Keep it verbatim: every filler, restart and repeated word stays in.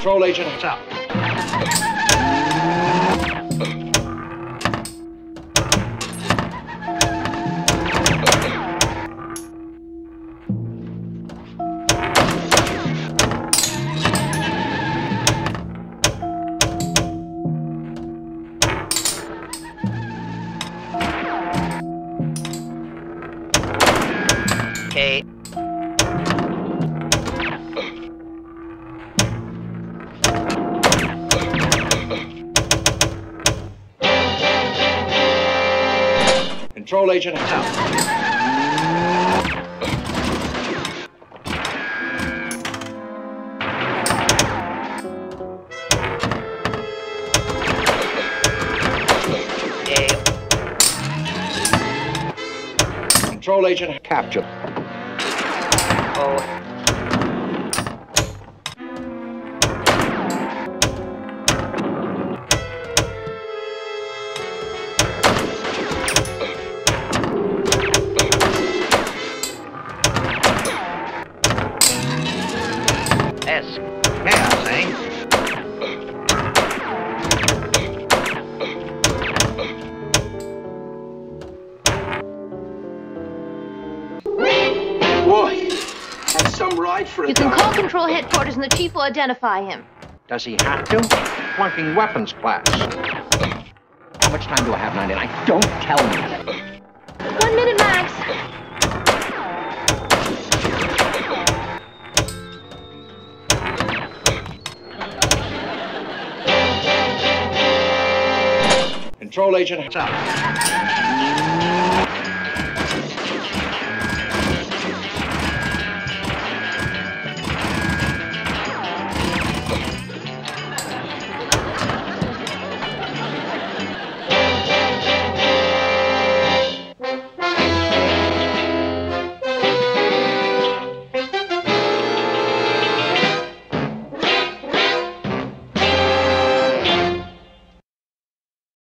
Control agent up. Okay. Control agent out. Okay. Control agent captured. Oh. S. Chaos, eh? Boy, that's some ride for a You can guy. call control headquarters and the chief will identify him. Does he have to? Flunking weapons class. How much time do I have, ninety-nine? Don't tell me. One minute max. Control agent out.